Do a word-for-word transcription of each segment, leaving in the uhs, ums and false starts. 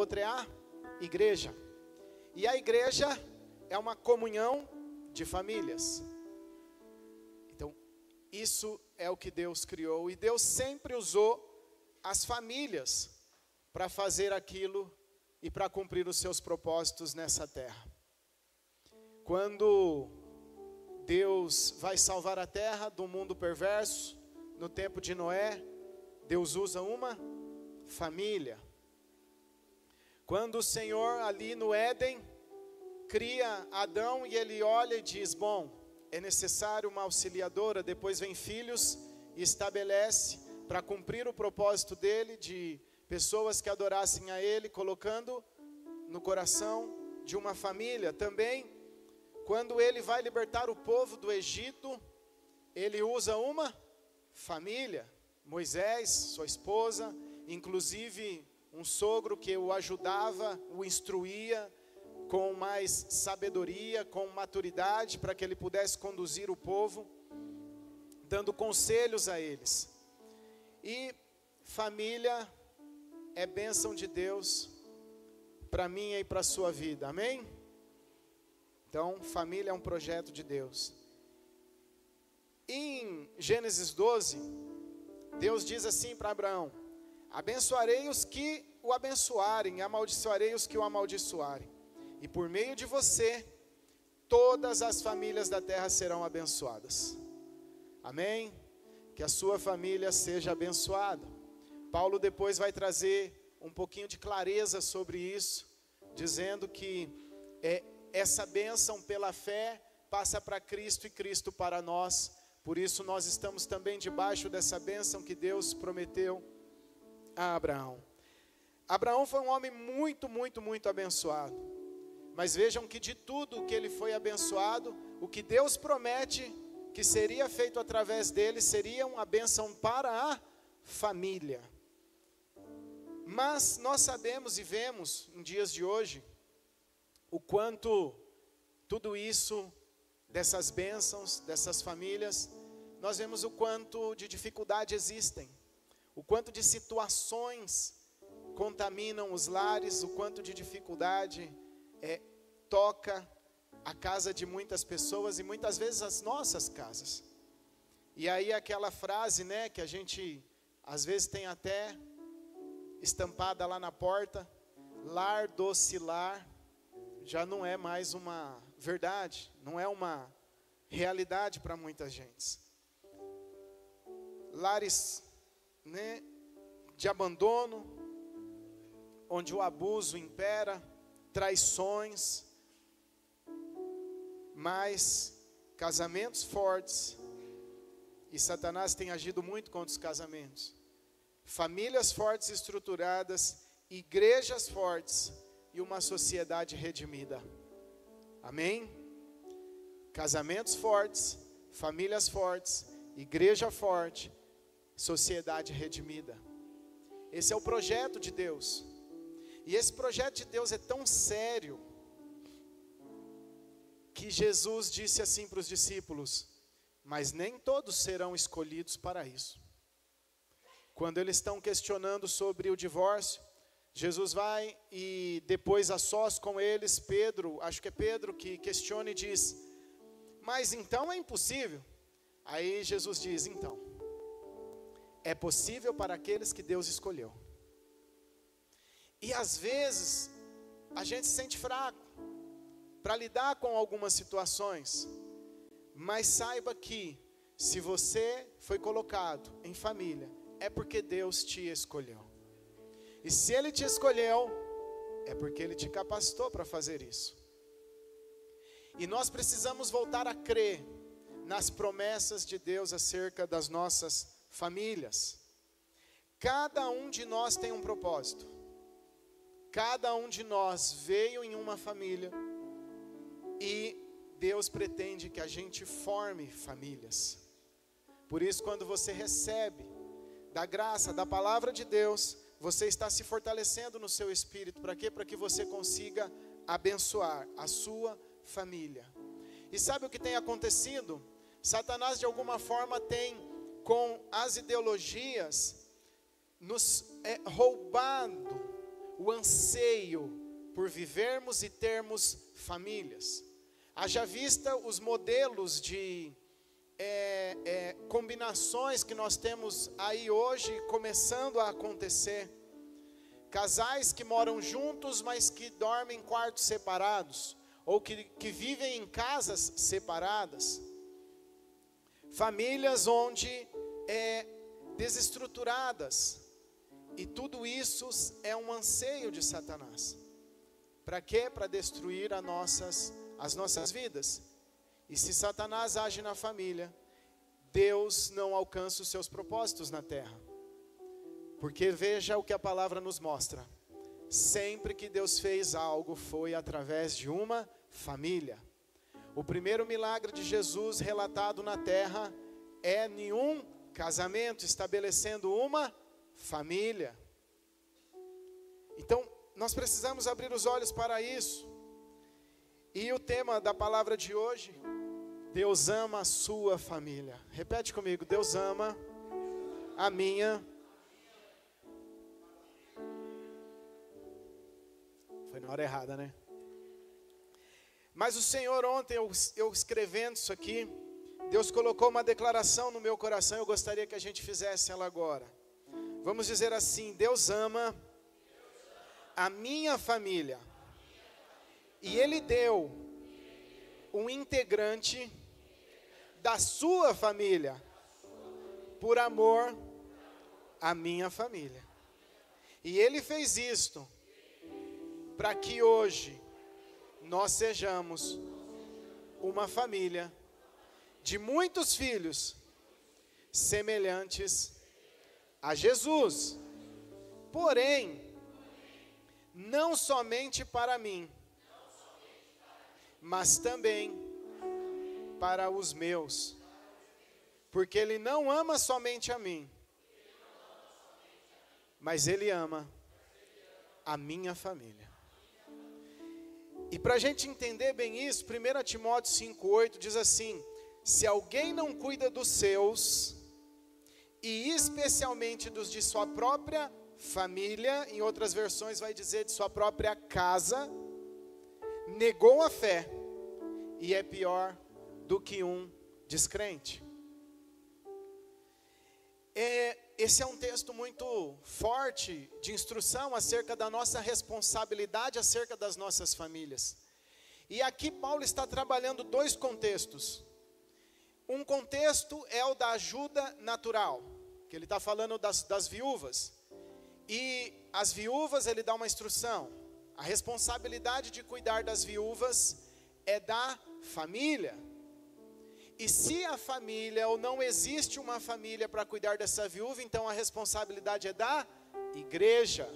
outra é a igreja. E a igreja é uma comunhão de famílias. Então, isso é o que Deus criou. E Deus sempre usou as famílias para fazer aquilo e para cumprir os seus propósitos nessa terra. Quando Deus vai salvar a terra do mundo perverso, no tempo de Noé, Deus usa uma família. Quando o Senhor ali no Éden cria Adão e ele olha e diz, bom, é necessário uma auxiliadora, depois vem filhos e estabelece para cumprir o propósito dele de pessoas que adorassem a ele, colocando no coração de uma família. Também, quando ele vai libertar o povo do Egito, ele usa uma família. Moisés, sua esposa, inclusive um sogro que o ajudava, o instruía com mais sabedoria, com maturidade, para que ele pudesse conduzir o povo, dando conselhos a eles. E família é bênção de Deus para mim e para a sua vida, amém? Então, família é um projeto de Deus. Em Gênesis doze, Deus diz assim para Abraão, abençoarei os que o abençoarem, e amaldiçoarei os que o amaldiçoarem. E por meio de você, todas as famílias da terra serão abençoadas. Amém? Que a sua família seja abençoada. Paulo depois vai trazer um pouquinho de clareza sobre isso, dizendo que é, essa bênção pela fé passa para Cristo e Cristo para nós. Por isso nós estamos também debaixo dessa bênção que Deus prometeu a Abraão. Abraão foi um homem muito, muito, muito abençoado. Mas vejam que de tudo que ele foi abençoado, o que Deus promete que seria feito através dele, seria uma bênção para a família. Mas nós sabemos e vemos em dias de hoje, o quanto tudo isso, dessas bênçãos, dessas famílias, nós vemos o quanto de dificuldade existem, o quanto de situações contaminam os lares, o quanto de dificuldade é, toca a casa de muitas pessoas e muitas vezes as nossas casas. E aí aquela frase, né, que a gente às vezes tem até estampada lá na porta, lar doce lar, já não é mais uma verdade, não é uma realidade para muita gente. Lares, né, de abandono, onde o abuso impera, traições, mas casamentos fortes, e Satanás tem agido muito contra os casamentos, famílias fortes e estruturadas, igrejas fortes e uma sociedade redimida, amém? Casamentos fortes, famílias fortes, igreja forte, sociedade redimida. Esse é o projeto de Deus. E esse projeto de Deus é tão sério, que Jesus disse assim para os discípulos, mas nem todos serão escolhidos para isso. Quando eles estão questionando sobre o divórcio, Jesus vai e depois a sós com eles, Pedro, acho que é Pedro que questiona e diz, mas então é impossível. Aí Jesus diz, então, é possível para aqueles que Deus escolheu. E às vezes, a gente se sente fraco para lidar com algumas situações. Mas saiba que, se você foi colocado em família, é porque Deus te escolheu. E se Ele te escolheu, é porque Ele te capacitou para fazer isso. E nós precisamos voltar a crer nas promessas de Deus acerca das nossas famílias. Cada um de nós tem um propósito. Cada um de nós veio em uma família e Deus pretende que a gente forme famílias. Por isso, quando você recebe da graça, da palavra de Deus, você está se fortalecendo no seu espírito. Para quê? Para que você consiga abençoar a sua família. E sabe o que tem acontecido? Satanás de alguma forma tem, com as ideologias, nos é, roubado o anseio por vivermos e termos famílias. Haja vista os modelos de é, é, combinações que nós temos aí hoje começando a acontecer. Casais que moram juntos, mas que dormem em quartos separados, ou que, que vivem em casas separadas. Famílias onde é desestruturadas. E tudo isso é um anseio de Satanás. Para quê? Para destruir as nossas, as nossas vidas. E se Satanás age na família, Deus não alcança os seus propósitos na terra. Porque veja o que a palavra nos mostra. Sempre que Deus fez algo foi através de uma família. O primeiro milagre de Jesus relatado na terra é em um casamento, estabelecendo uma família. Então, nós precisamos abrir os olhos para isso. E o tema da palavra de hoje, Deus ama a sua família. Repete comigo, Deus ama a minha. Foi na hora errada, né? Mas o Senhor ontem, eu, eu escrevendo isso aqui, Deus colocou uma declaração no meu coração, eu gostaria que a gente fizesse ela agora. Vamos dizer assim, Deus ama a minha família. E Ele deu um integrante da sua família, por amor à minha família. E Ele fez isto para que hoje nós sejamos uma família de muitos filhos semelhantes a Jesus. Porém, não somente para mim, mas também para os meus. Porque Ele não ama somente a mim, mas Ele ama a minha família. E para a gente entender bem isso, primeiro Timóteo cinco, oito diz assim: se alguém não cuida dos seus, e especialmente dos de sua própria família, em outras versões vai dizer de sua própria casa, negou a fé, e é pior do que um descrente. É, esse é um texto muito forte de instrução acerca da nossa responsabilidade acerca das nossas famílias. E aqui Paulo está trabalhando dois contextos. Um contexto é o da ajuda natural, que ele está falando das, das viúvas. E as viúvas ele dá uma instrução. A responsabilidade de cuidar das viúvas é da família. E se a família, ou não existe uma família para cuidar dessa viúva, então a responsabilidade é da igreja.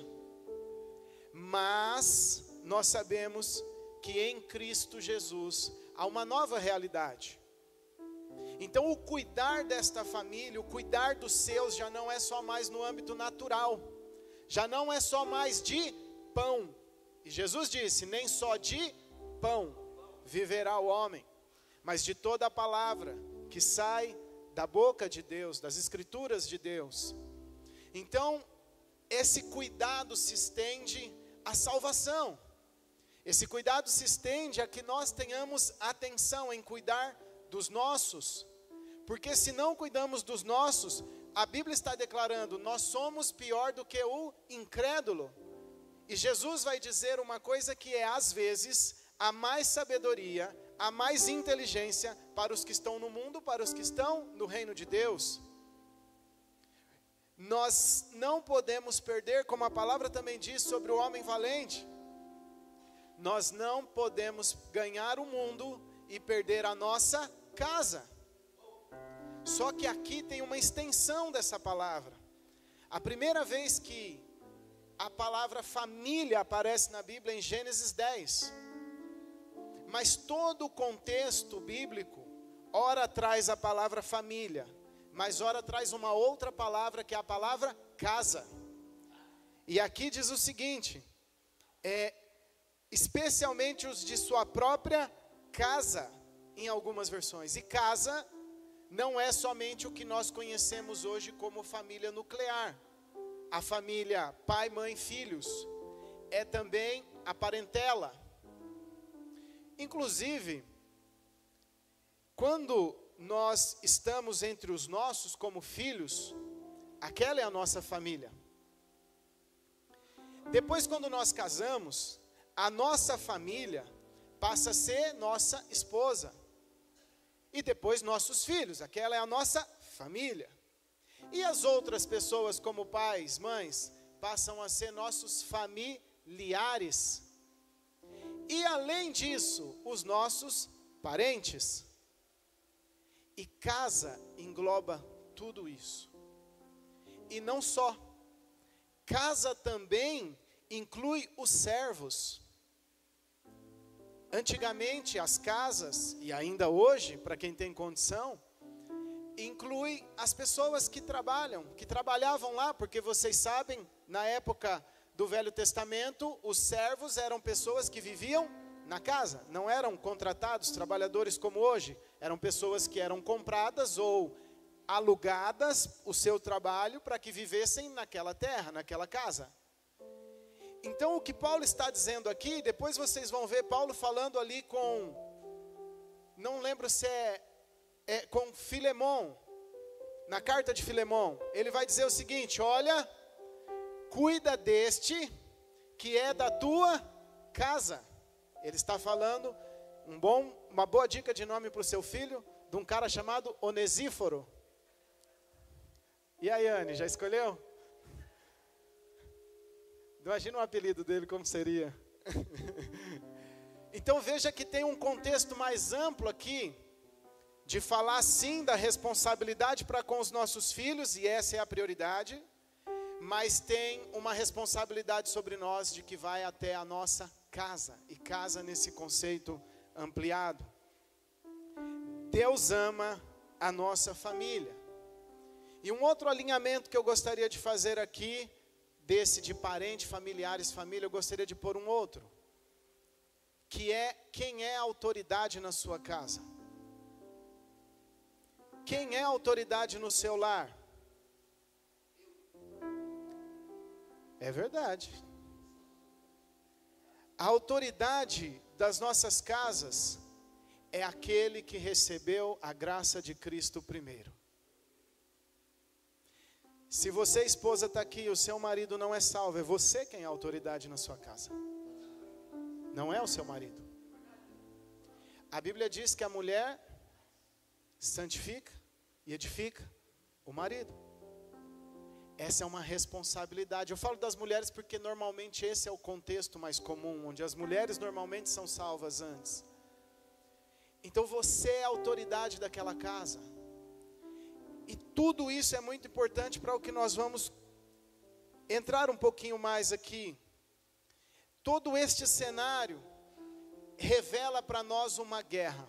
Mas nós sabemos que em Cristo Jesus há uma nova realidade. Então o cuidar desta família, o cuidar dos seus já não é só mais no âmbito natural. Já não é só mais de pão. E Jesus disse, nem só de pão viverá o homem, mas de toda a palavra que sai da boca de Deus, das escrituras de Deus. Então, esse cuidado se estende à salvação. Esse cuidado se estende a que nós tenhamos atenção em cuidar dos nossos. Porque se não cuidamos dos nossos, a Bíblia está declarando, nós somos pior do que o incrédulo. E Jesus vai dizer uma coisa que é, às vezes, a mais sabedoria, há mais inteligência para os que estão no mundo, para os que estão no reino de Deus. Nós não podemos perder, como a palavra também diz sobre o homem valente, nós não podemos ganhar o mundo e perder a nossa casa. Só que aqui tem uma extensão dessa palavra. A primeira vez que a palavra família aparece na Bíblia é em Gênesis dez. Mas todo o contexto bíblico, ora traz a palavra família, mas ora traz uma outra palavra que é a palavra casa. E aqui diz o seguinte, é, especialmente os de sua própria casa, em algumas versões. E casa não é somente o que nós conhecemos hoje como família nuclear, a família pai, mãe, filhos. é também a parentela. Inclusive, quando nós estamos entre os nossos como filhos, aquela é a nossa família. Depois, quando nós casamos, a nossa família passa a ser nossa esposa. E depois nossos filhos, aquela é a nossa família. E as outras pessoas, como pais, mães, passam a ser nossos familiares. E além disso, os nossos parentes. E casa engloba tudo isso. E não só. Casa também inclui os servos. Antigamente as casas, e ainda hoje, para quem tem condição, inclui as pessoas que trabalham, que trabalhavam lá, porque vocês sabem, na época do Velho Testamento, os servos eram pessoas que viviam na casa, não eram contratados, trabalhadores como hoje, eram pessoas que eram compradas ou alugadas o seu trabalho para que vivessem naquela terra, naquela casa. Então o que Paulo está dizendo aqui, depois vocês vão ver Paulo falando ali com, não lembro se é, é com Filemon, na carta de Filemon, ele vai dizer o seguinte: olha, cuida deste que é da tua casa. Ele está falando um bom, uma boa dica de nome para o seu filho, de um cara chamado Onesíforo. E aí, Anne, já escolheu? Imagina o apelido dele, como seria. Então veja que tem um contexto mais amplo aqui, de falar sim da responsabilidade para com os nossos filhos, e essa é a prioridade, mas tem uma responsabilidade sobre nós de que vai até a nossa casa, e casa nesse conceito ampliado. Deus ama a nossa família. E um outro alinhamento que eu gostaria de fazer aqui, desse de parente, familiares, família, eu gostaria de pôr um outro, que é quem é a autoridade na sua casa. Quem é a autoridade no seu lar? É verdade. A autoridade das nossas casas é aquele que recebeu a graça de Cristo primeiro. Se você, esposa, está aqui e o seu marido não é salvo, é você quem é a autoridade na sua casa. Não é o seu marido. A Bíblia diz que a mulher santifica e edifica o marido. Essa é uma responsabilidade. Eu falo das mulheres porque normalmente esse é o contexto mais comum, onde as mulheres normalmente são salvas antes. Então você é a autoridade daquela casa. E tudo isso é muito importante para o que nós vamos entrar um pouquinho mais aqui. Todo este cenário revela para nós uma guerra.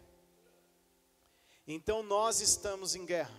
Então nós estamos em guerra.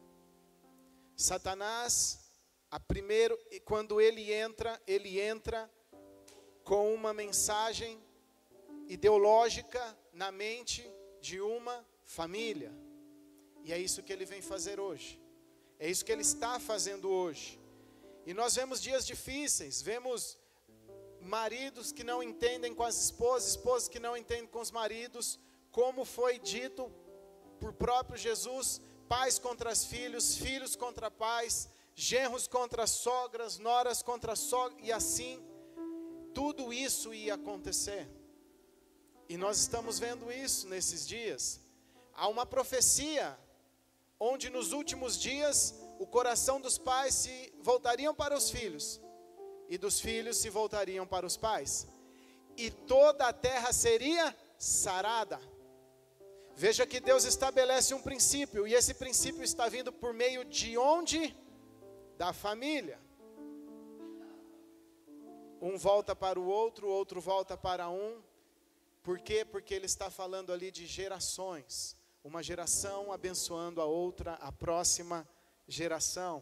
Satanás, a primeiro, quando ele entra, ele entra com uma mensagem ideológica na mente de uma família. E é isso que ele vem fazer hoje. É isso que ele está fazendo hoje. E nós vemos dias difíceis, vemos maridos que não entendem com as esposas, esposas que não entendem com os maridos, como foi dito por próprio Jesus, pais contra os filhos, filhos contra pais, genros contra sogras, noras contra sogras, e assim, tudo isso ia acontecer. E nós estamos vendo isso nesses dias. Há uma profecia, onde nos últimos dias, o coração dos pais se voltariam para os filhos, e dos filhos se voltariam para os pais, e toda a terra seria sarada. Veja que Deus estabelece um princípio, e esse princípio está vindo por meio de onde? Da família. Um volta para o outro, o outro volta para um. Por quê? Porque ele está falando ali de gerações. Uma geração abençoando a outra, a próxima geração.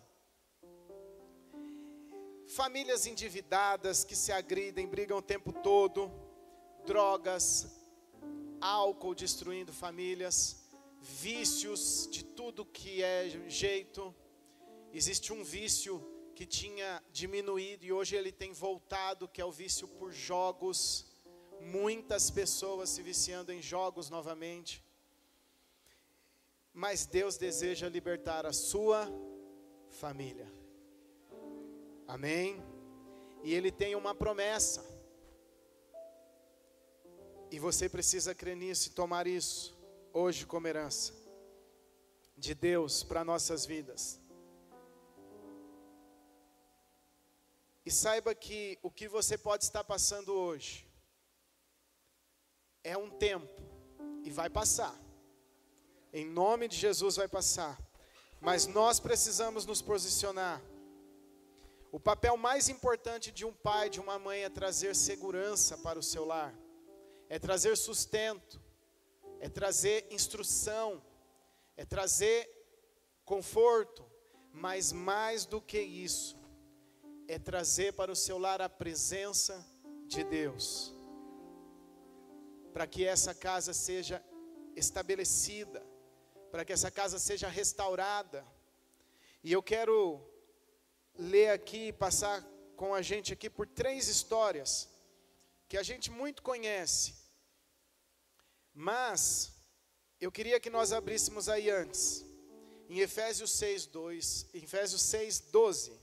Famílias endividadas que se agridem, brigam o tempo todo. Drogas, álcool destruindo famílias. Vícios de tudo que é jeito. Existe um vício que tinha diminuído e hoje ele tem voltado, que é o vício por jogos. Muitas pessoas se viciando em jogos novamente. Mas Deus deseja libertar a sua família. Amém? E Ele tem uma promessa. E você precisa crer nisso e tomar isso hoje como herança de Deus para nossas vidas. E saiba que o que você pode estar passando hoje é um tempo e vai passar. Em nome de Jesus vai passar. Mas nós precisamos nos posicionar. O papel mais importante de um pai, de uma mãe, é trazer segurança para o seu lar. É trazer sustento. É trazer instrução. É trazer conforto. Mas mais do que isso, é trazer para o seu lar a presença de Deus. Para que essa casa seja estabelecida. Para que essa casa seja restaurada. E eu quero ler aqui, passar com a gente aqui por três histórias, que a gente muito conhece. Mas, eu queria que nós abríssemos aí antes, em Efésios seis, dois, em Efésios seis, doze.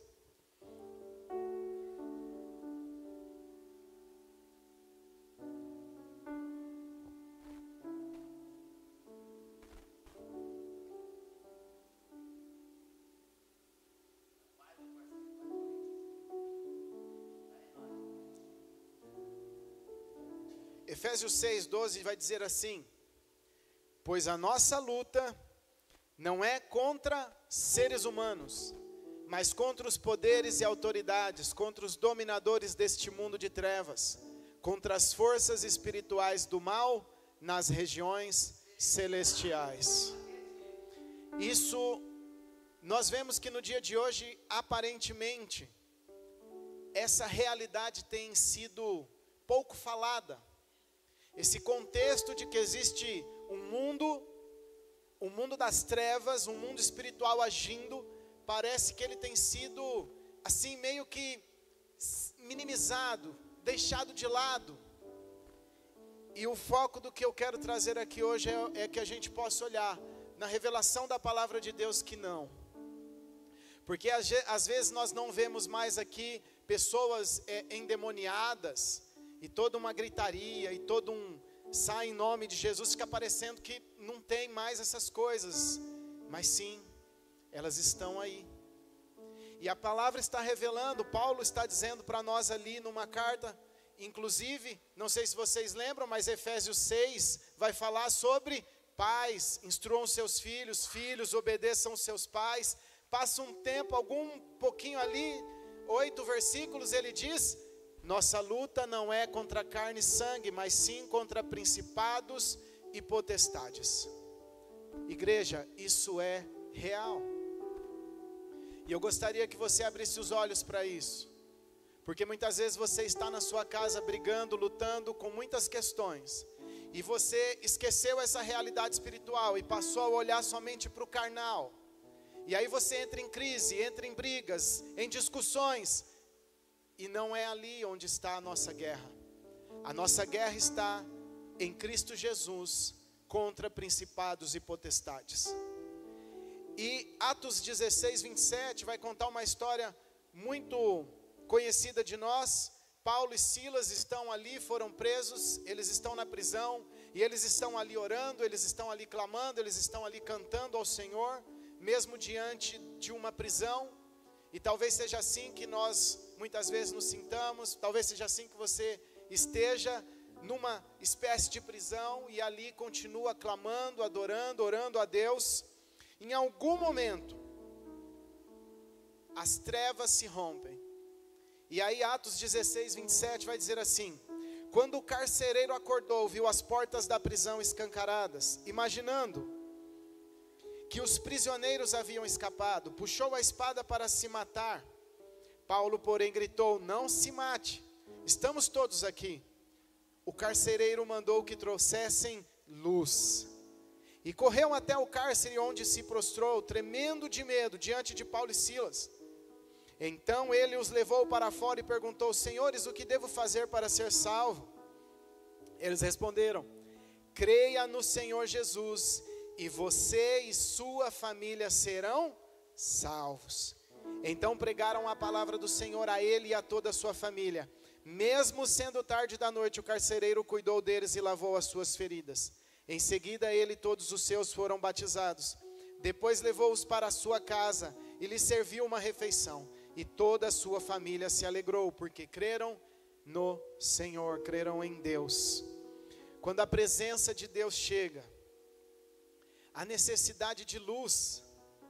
Efésios seis, doze vai dizer assim: pois a nossa luta não é contra seres humanos, mas contra os poderes e autoridades, contra os dominadores deste mundo de trevas, contra as forças espirituais do mal nas regiões celestiais. Isso, nós vemos que no dia de hoje, aparentemente, essa realidade tem sido pouco falada. Esse contexto de que existe um mundo, um mundo das trevas, um mundo espiritual agindo, parece que ele tem sido, assim, meio que minimizado, deixado de lado. E o foco do que eu quero trazer aqui hoje é, é que a gente possa olhar na revelação da palavra de Deus que não. Porque às vezes nós não vemos mais aqui pessoas é, endemoniadas, e toda uma gritaria, e todo um sai em nome de Jesus, fica parecendo que não tem mais essas coisas. Mas sim, elas estão aí. E a palavra está revelando, Paulo está dizendo para nós ali numa carta, inclusive, não sei se vocês lembram, mas Efésios seis vai falar sobre pais, instruam seus filhos, filhos obedeçam seus pais. Passa um tempo, algum pouquinho ali, oito versículos, ele diz: nossa luta não é contra carne e sangue, mas sim contra principados e potestades. Igreja, isso é real. E eu gostaria que você abrisse os olhos para isso. Porque muitas vezes você está na sua casa brigando, lutando com muitas questões. E você esqueceu essa realidade espiritual e passou a olhar somente para o carnal. E aí você entra em crise, entra em brigas, em discussões. E não é ali onde está a nossa guerra. A nossa guerra está em Cristo Jesus contra principados e potestades. E Atos dezesseis, vinte e sete vai contar uma história muito conhecida de nós. Paulo e Silas estão ali, foram presos, eles estão na prisão. E eles estão ali orando, eles estão ali clamando, eles estão ali cantando ao Senhor, mesmo diante de uma prisão. E talvez seja assim que nós muitas vezes nos sintamos, talvez seja assim que você esteja numa espécie de prisão e ali continua clamando, adorando, orando a Deus. Em algum momento, as trevas se rompem. E aí Atos dezesseis, vinte e sete vai dizer assim: quando o carcereiro acordou, viu as portas da prisão escancaradas, imaginando que os prisioneiros haviam escapado, puxou a espada para se matar. Paulo, porém, gritou: não se mate, estamos todos aqui. O carcereiro mandou que trouxessem luz. E correu até o cárcere, onde se prostrou, tremendo de medo, diante de Paulo e Silas. Então ele os levou para fora e perguntou: senhores, o que devo fazer para ser salvo? Eles responderam: creia no Senhor Jesus, e você e sua família serão salvos. Então pregaram a palavra do Senhor a ele e a toda a sua família. Mesmo sendo tarde da noite, o carcereiro cuidou deles e lavou as suas feridas. Em seguida ele e todos os seus foram batizados. Depois levou-os para a sua casa e lhes serviu uma refeição. E toda a sua família se alegrou, porque creram no Senhor, creram em Deus. Quando a presença de Deus chega, a necessidade de luz.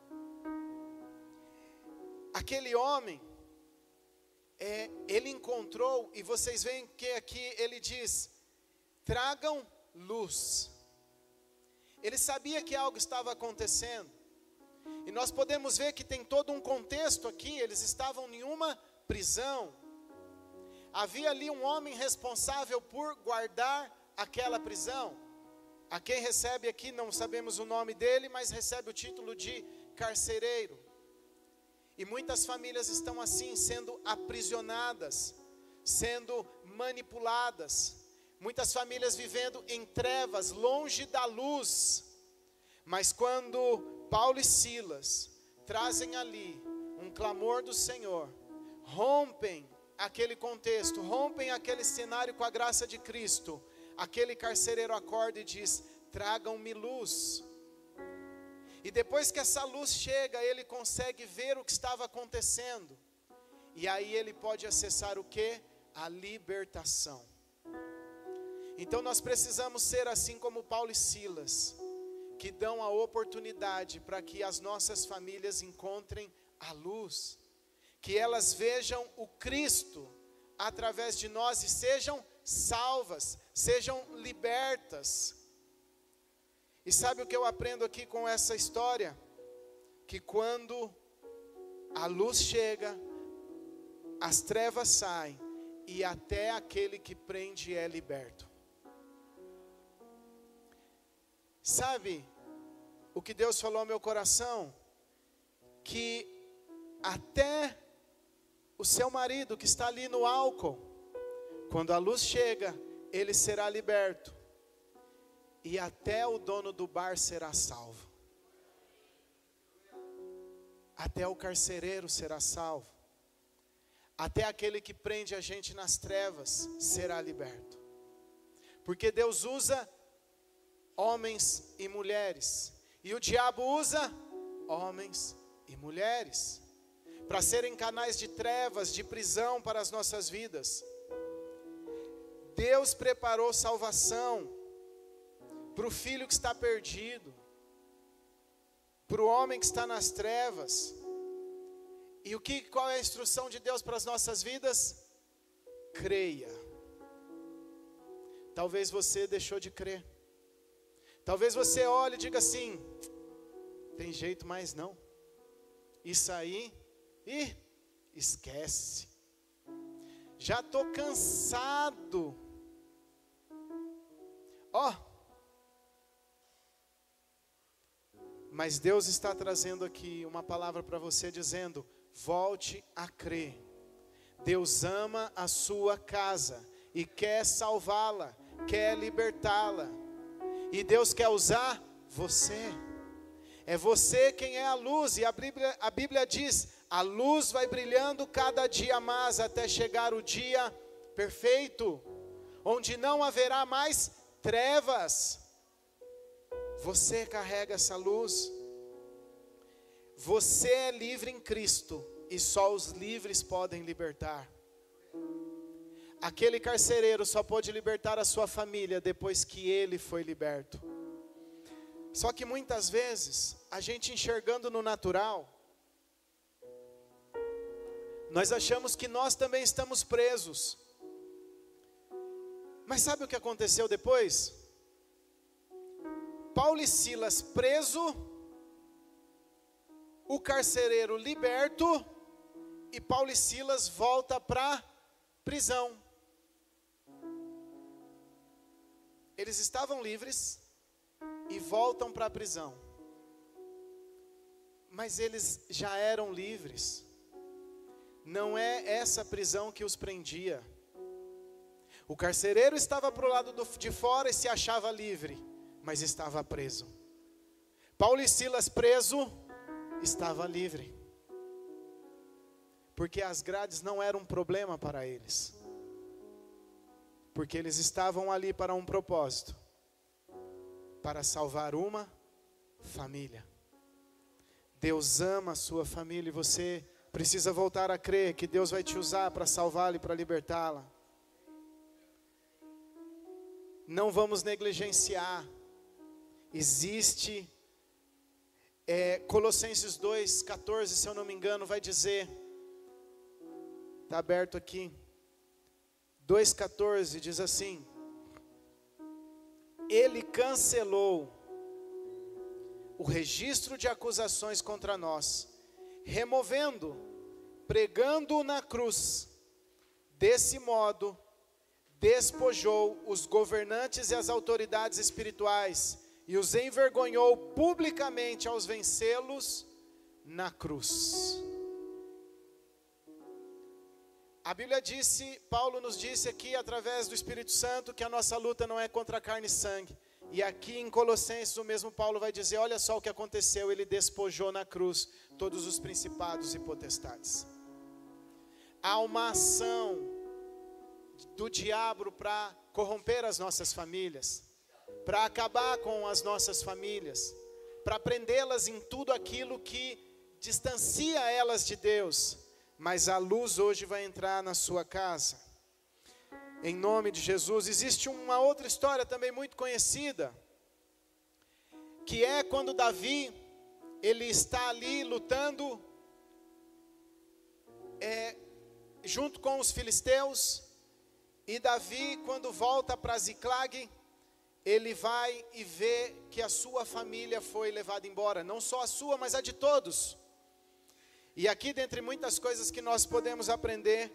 Aquele homem, é, ele encontrou, e vocês veem que aqui ele diz: tragam luz. Ele sabia que algo estava acontecendo. E nós podemos ver que tem todo um contexto aqui. Eles estavam em uma prisão. Havia ali um homem responsável por guardar aquela prisão. A quem recebe aqui, não sabemos o nome dele, mas recebe o título de carcereiro. E muitas famílias estão assim, sendo aprisionadas, sendo manipuladas. Muitas famílias vivendo em trevas, longe da luz. Mas quando Paulo e Silas trazem ali um clamor do Senhor, rompem aquele contexto, rompem aquele cenário com a graça de Cristo, aquele carcereiro acorda e diz: tragam-me luz. E depois que essa luz chega, ele consegue ver o que estava acontecendo. E aí ele pode acessar o que? A libertação. Então nós precisamos ser assim como Paulo e Silas, que dão a oportunidade para que as nossas famílias encontrem a luz, que elas vejam o Cristo através de nós e sejam salvas, sejam libertas. E sabe o que eu aprendo aqui com essa história? Que quando a luz chega, as trevas saem, e até aquele que prende é liberto. Sabe o que Deus falou ao meu coração? Que até o seu marido que está ali no álcool, quando a luz chega, ele será liberto. E até o dono do bar será salvo. Até o carcereiro será salvo. Até aquele que prende a gente nas trevas será liberto. Porque Deus usa homens e mulheres, e o diabo usa homens e mulheres para serem canais de trevas, de prisão para as nossas vidas. Deus preparou salvação para o filho que está perdido, para o homem que está nas trevas. E o que, qual é a instrução de Deus para as nossas vidas? Creia. Talvez você deixou de crer. Talvez você olhe e diga assim: tem jeito mais não. Isso aí, ih, esquece. Já estou cansado. Ó. Oh, mas Deus está trazendo aqui uma palavra para você dizendo: volte a crer. Deus ama a sua casa e quer salvá-la, quer libertá-la. E Deus quer usar você. É você quem é a luz. E a Bíblia, a Bíblia diz: a luz vai brilhando cada dia mais até chegar o dia perfeito, onde não haverá mais trevas. Você carrega essa luz. Você é livre em Cristo, e só os livres podem libertar. Aquele carcereiro só pôde libertar a sua família depois que ele foi liberto. Só que muitas vezes, a gente enxergando no natural, nós achamos que nós também estamos presos. Mas sabe o que aconteceu depois? Paulo e Silas preso, o carcereiro liberto, e Paulo e Silas volta para a prisão. Eles estavam livres e voltam para a prisão. Mas eles já eram livres. não é essa prisão que os prendia. O carcereiro estava para o lado do, de fora e se achava livre, mas estava preso. Paulo e Silas preso, estava livre. Porque as grades não eram um problema para eles. Porque eles estavam ali para um propósito. Para salvar uma família. Deus ama a sua família e você precisa voltar a crer que Deus vai te usar para salvá-la e para libertá-la. Não vamos negligenciar. Existe, é, Colossenses dois, catorze, se eu não me engano, vai dizer, está aberto aqui, dois, catorze, diz assim: Ele cancelou o registro de acusações contra nós, removendo, pregando-o na cruz. Desse modo, despojou os governantes e as autoridades espirituais e os envergonhou publicamente aos vencê-los na cruz. A Bíblia disse, Paulo nos disse aqui através do Espírito Santo que a nossa luta não é contra carne e sangue. E aqui em Colossenses o mesmo Paulo vai dizer, olha só o que aconteceu, ele despojou na cruz todos os principados e potestades. Há uma ação do diabo para corromper as nossas famílias, para acabar com as nossas famílias, para prendê-las em tudo aquilo que distancia elas de Deus. Mas a luz hoje vai entrar na sua casa, em nome de Jesus. Existe uma outra história também muito conhecida, que é quando Davi, ele está ali lutando, é, junto com os filisteus, e Davi, quando volta para Ziclag, ele vai e vê que a sua família foi levada embora, não só a sua, mas a de todos. E aqui, dentre muitas coisas que nós podemos aprender,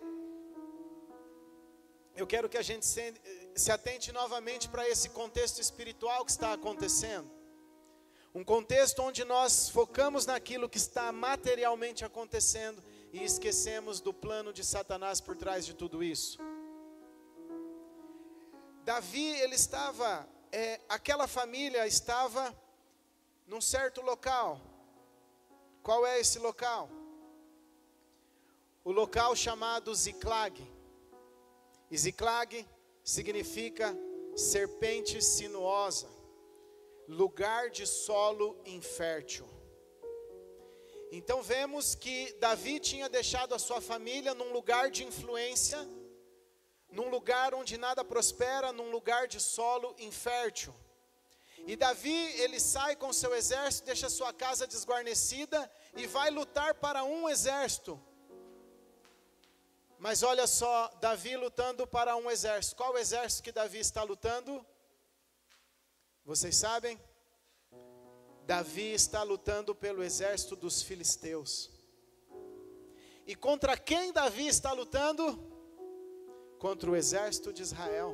eu quero que a gente se, se atente novamente para esse contexto espiritual que está acontecendo. Um contexto onde nós focamos naquilo que está materialmente acontecendo e esquecemos do plano de Satanás por trás de tudo isso. Davi, ele estava, é, aquela família estava num certo local. Qual é esse local? O local chamado Ziclag. E Ziclag significa serpente sinuosa, lugar de solo infértil. Então vemos que Davi tinha deixado a sua família num lugar de influência, num lugar onde nada prospera, num lugar de solo infértil. E Davi, ele sai com seu exército, deixa sua casa desguarnecida e vai lutar para um exército. Mas olha só, Davi lutando para um exército. Qual exército que Davi está lutando? Vocês sabem? Davi está lutando pelo exército dos filisteus. E contra quem Davi está lutando? Contra o exército de Israel.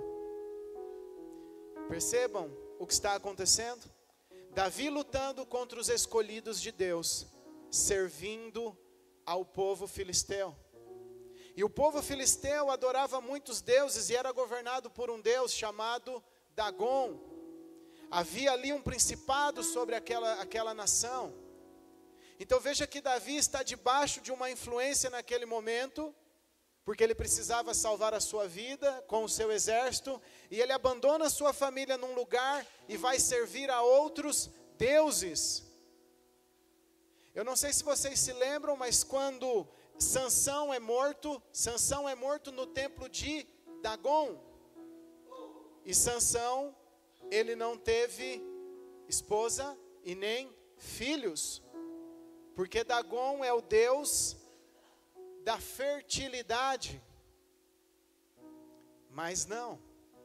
Percebam o que está acontecendo? Davi lutando contra os escolhidos de Deus, servindo ao povo filisteu. E o povo filisteu adorava muitos deuses e era governado por um deus chamado Dagon. Havia ali um principado sobre aquela, aquela nação. Então veja que Davi está debaixo de uma influência naquele momento, porque ele precisava salvar a sua vida com o seu exército, e ele abandona a sua família num lugar e vai servir a outros deuses. Eu não sei se vocês se lembram, mas quando Sansão é morto, Sansão é morto no templo de Dagon. E Sansão, ele não teve esposa e nem filhos, porque Dagon é o deus da fertilidade. Mas não.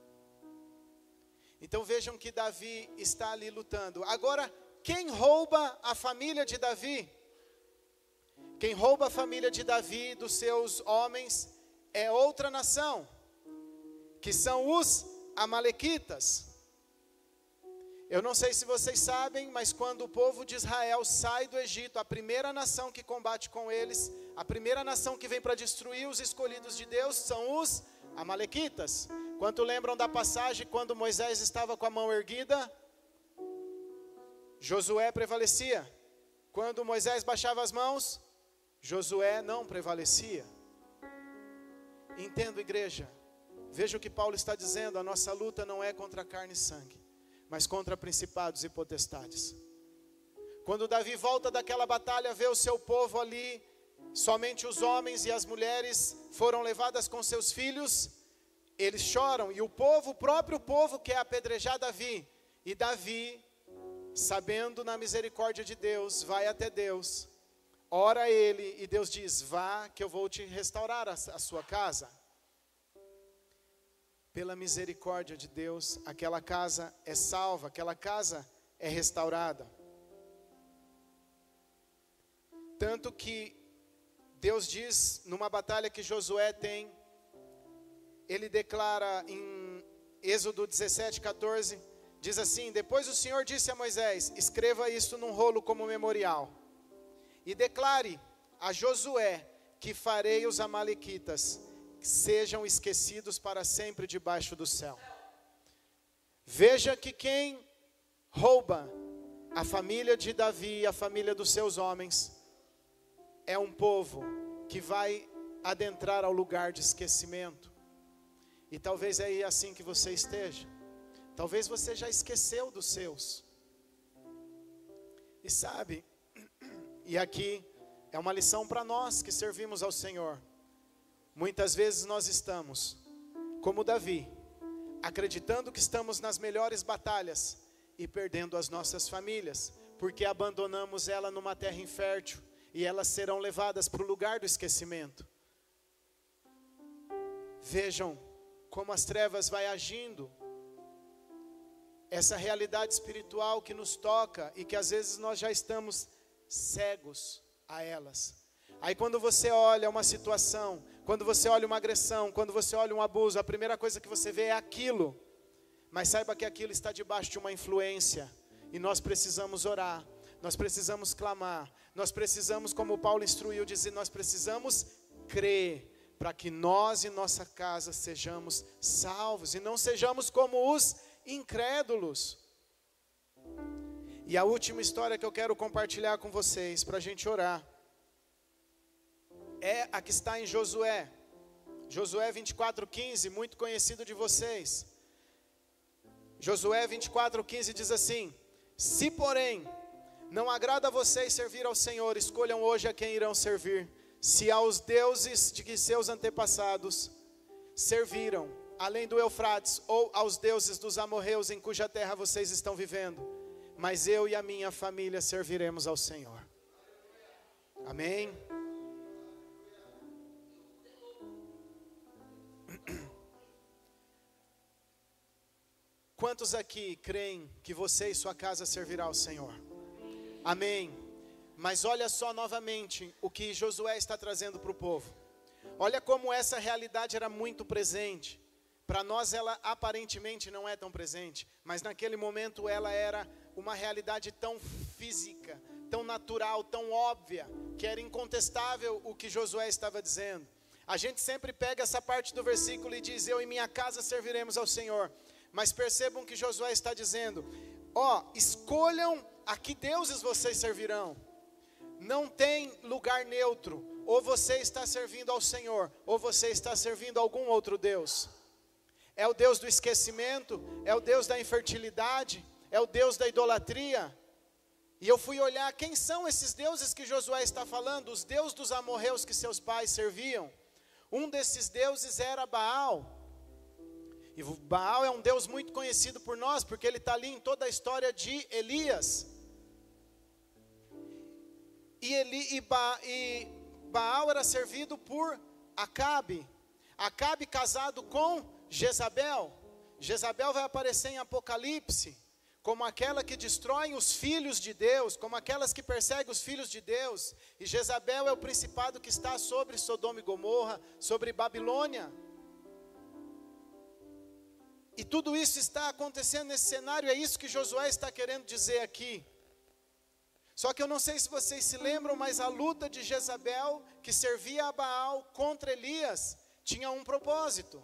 Então vejam que Davi está ali lutando. Agora, quem rouba a família de Davi? Quem rouba a família de Davi, dos seus homens, é outra nação, que são os amalequitas. Eu não sei se vocês sabem, mas quando o povo de Israel sai do Egito, a primeira nação que combate com eles, a primeira nação que vem para destruir os escolhidos de Deus são os amalequitas. Quanto lembram da passagem quando Moisés estava com a mão erguida? Josué prevalecia. Quando Moisés baixava as mãos, Josué não prevalecia. Entendo, igreja. Veja o que Paulo está dizendo, a nossa luta não é contra carne e sangue, mas contra principados e potestades. Quando Davi volta daquela batalha, vê o seu povo ali, somente os homens e as mulheres foram levadas com seus filhos, eles choram, e o povo, o próprio povo quer apedrejar Davi, e Davi, sabendo na misericórdia de Deus, vai até Deus, ora a ele, e Deus diz, vá que eu vou te restaurar a, a sua casa. Pela misericórdia de Deus, aquela casa é salva, aquela casa é restaurada. Tanto que Deus diz, numa batalha que Josué tem, ele declara em Êxodo dezessete, quatorze, diz assim, depois o Senhor disse a Moisés, escreva isso num rolo como memorial, e declare a Josué que farei os amalequitas sejam esquecidos para sempre debaixo do céu. Veja que quem rouba a família de Davi, a família dos seus homens, é um povo que vai adentrar ao lugar de esquecimento. E talvez é assim que você esteja. Talvez você já esqueceu dos seus. E sabe, e aqui é uma lição para nós que servimos ao Senhor. Muitas vezes nós estamos, como Davi, acreditando que estamos nas melhores batalhas e perdendo as nossas famílias, porque abandonamos ela numa terra infértil e elas serão levadas para o lugar do esquecimento. Vejam como as trevas vai agindo, essa realidade espiritual que nos toca e que às vezes nós já estamos cegos a elas. Aí quando você olha uma situação, quando você olha uma agressão, quando você olha um abuso, a primeira coisa que você vê é aquilo. Mas saiba que aquilo está debaixo de uma influência. E nós precisamos orar, nós precisamos clamar, nós precisamos, como Paulo instruiu, dizer, nós precisamos crer, para que nós e nossa casa sejamos salvos, e não sejamos como os incrédulos. E a última história que eu quero compartilhar com vocês, para a gente orar, é a que está em Josué, Josué vinte e quatro, quinze, muito conhecido de vocês. Josué vinte e quatro, quinze diz assim, se porém não agrada a vocês servir ao Senhor, escolham hoje a quem irão servir, se aos deuses de que seus antepassados serviram, além do Eufrates, ou aos deuses dos amorreus em cuja terra vocês estão vivendo, mas eu e a minha família serviremos ao Senhor. Amém? Quantos aqui creem que você e sua casa servirá ao Senhor? Amém. Mas olha só novamente o que Josué está trazendo para o povo. Olha como essa realidade era muito presente. Para nós ela aparentemente não é tão presente, mas naquele momento ela era uma realidade tão física, tão natural, tão óbvia, que era incontestável o que Josué estava dizendo. A gente sempre pega essa parte do versículo e diz, eu e minha casa serviremos ao Senhor. Mas percebam que Josué está dizendo, ó, escolham a que deuses vocês servirão. Não tem lugar neutro, ou você está servindo ao Senhor, ou você está servindo a algum outro Deus. É o Deus do esquecimento, é o Deus da infertilidade, é o Deus da idolatria. E eu fui olhar quem são esses deuses que Josué está falando, os deuses dos amorreus que seus pais serviam. Um desses deuses era Baal. E Baal é um Deus muito conhecido por nós, porque ele está ali em toda a história de Elias. E, Eli, e, ba, e Baal era servido por Acabe. Acabe casado com Jezabel. Jezabel vai aparecer em Apocalipse como aquela que destrói os filhos de Deus, como aquelas que perseguem os filhos de Deus. E Jezabel é o principado que está sobre Sodoma e Gomorra, sobre Babilônia. E tudo isso está acontecendo nesse cenário, é isso que Josué está querendo dizer aqui. Só que eu não sei se vocês se lembram, mas a luta de Jezabel, que servia a Baal, contra Elias, tinha um propósito.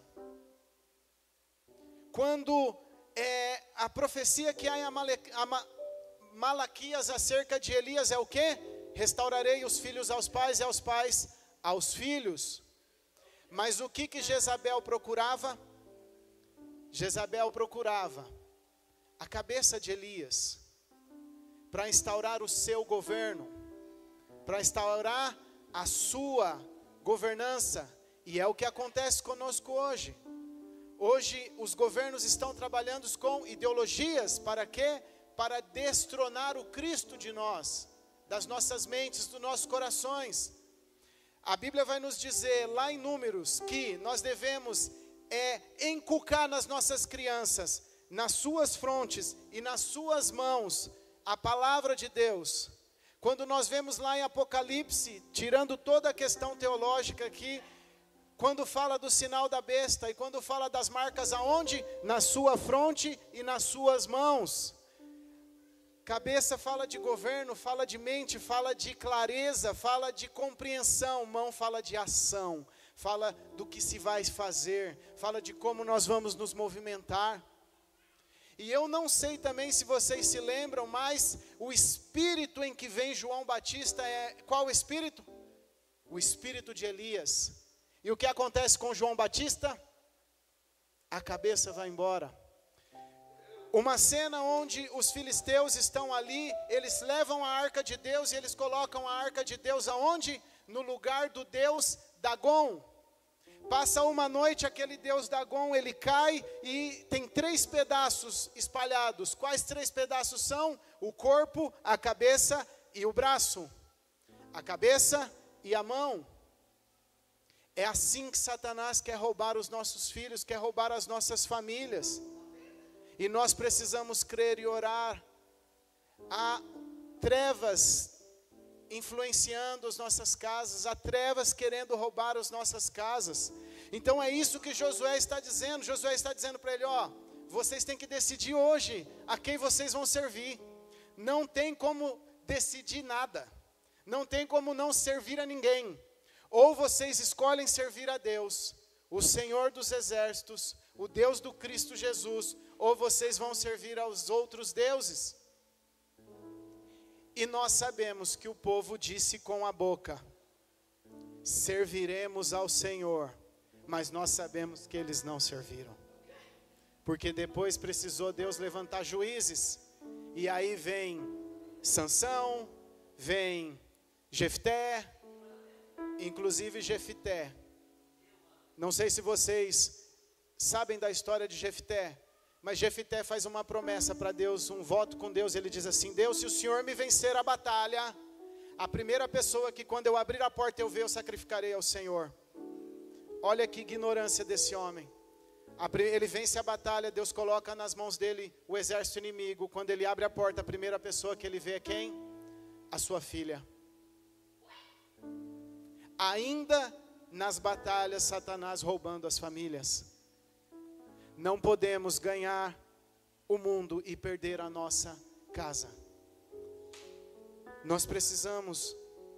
Quando é, a profecia que há em Amale, Ama, Malaquias acerca de Elias é o quê? Restaurarei os filhos aos pais e aos pais aos filhos. Mas o que que Jezabel procurava? Jezabel procurava a cabeça de Elias, para instaurar o seu governo, para instaurar a sua governança. E é o que acontece conosco hoje. Hoje os governos estão trabalhando com ideologias, para quê? Para destronar o Cristo de nós, das nossas mentes, dos nossos corações. A Bíblia vai nos dizer lá em Números que nós devemos é, inculcar nas nossas crianças, nas suas frontes e nas suas mãos, a palavra de Deus. Quando nós vemos lá em Apocalipse, tirando toda a questão teológica aqui, quando fala do sinal da besta e quando fala das marcas aonde? Na sua fronte e nas suas mãos. Cabeça fala de governo, fala de mente, fala de clareza, fala de compreensão. Mão fala de ação, fala do que se vai fazer, fala de como nós vamos nos movimentar. E eu não sei também se vocês se lembram, mas o espírito em que vem João Batista é, qual espírito? O espírito de Elias. E o que acontece com João Batista? A cabeça vai embora. Uma cena onde os filisteus estão ali, eles levam a arca de Deus e eles colocam a arca de Deus aonde? No lugar do deus Dagon. Passa uma noite, aquele deus Dagon, ele cai e tem três pedaços espalhados. Quais três pedaços são? O corpo, a cabeça e o braço. A cabeça e a mão. É assim que Satanás quer roubar os nossos filhos, quer roubar as nossas famílias. E nós precisamos crer e orar. Há trevas influenciando as nossas casas, há trevas querendo roubar as nossas casas. Então é isso que Josué está dizendo. Josué está dizendo para ele, ó, vocês têm que decidir hoje a quem vocês vão servir. Não tem como decidir nada. Não tem como não servir a ninguém. Ou vocês escolhem servir a Deus, o Senhor dos exércitos, o Deus do Cristo Jesus, ou vocês vão servir aos outros deuses. E nós sabemos que o povo disse com a boca, serviremos ao Senhor, mas nós sabemos que eles não serviram. Porque depois precisou Deus levantar juízes, e aí vem Sansão, vem Jefté, inclusive Jefté. Não sei se vocês sabem da história de Jefté, mas Jefté faz uma promessa para Deus, um voto com Deus. Ele diz assim, Deus, se o Senhor me vencer a batalha, a primeira pessoa que quando eu abrir a porta eu ver, eu sacrificarei ao Senhor. Olha que ignorância desse homem. Ele vence a batalha, Deus coloca nas mãos dele o exército inimigo. Quando ele abre a porta, a primeira pessoa que ele vê é quem? A sua filha. Ainda nas batalhas, Satanás roubando as famílias. Não podemos ganhar o mundo e perder a nossa casa. Nós precisamos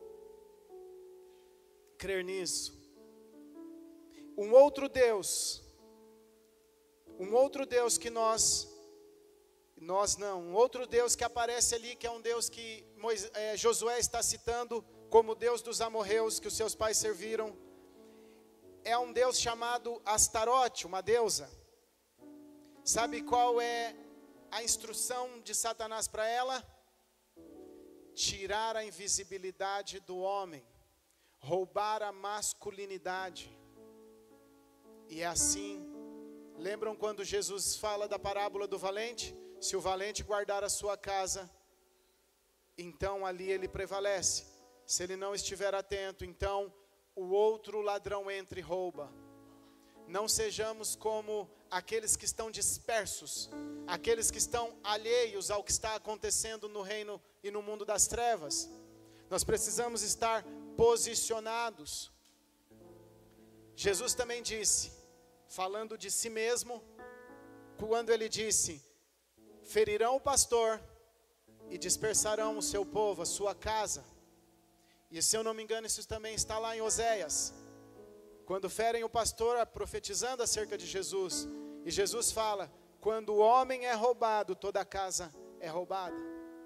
crer nisso. Um outro Deus, um outro Deus que nós, nós não, um outro Deus que aparece ali, que é um Deus que Moisés, é, Josué está citando como Deus dos amorreus que os seus pais serviram, é um Deus chamado Astarote, uma deusa. Sabe qual é a instrução de Satanás para ela? Tirar a invisibilidade do homem, roubar a masculinidade. E é assim, lembram quando Jesus fala da parábola do valente? Se o valente guardar a sua casa, então ali ele prevalece. Se ele não estiver atento, então o outro ladrão entra e rouba. Não sejamos como aqueles que estão dispersos, aqueles que estão alheios ao que está acontecendo no reino e no mundo das trevas. Nós precisamos estar posicionados. Jesus também disse, falando de si mesmo, quando ele disse, ferirão o pastor e dispersarão o seu povo, a sua casa. E se eu não me engano, isso também está lá em Oséias, quando ferem o pastor profetizando acerca de Jesus. E Jesus fala: quando o homem é roubado, toda a casa é roubada.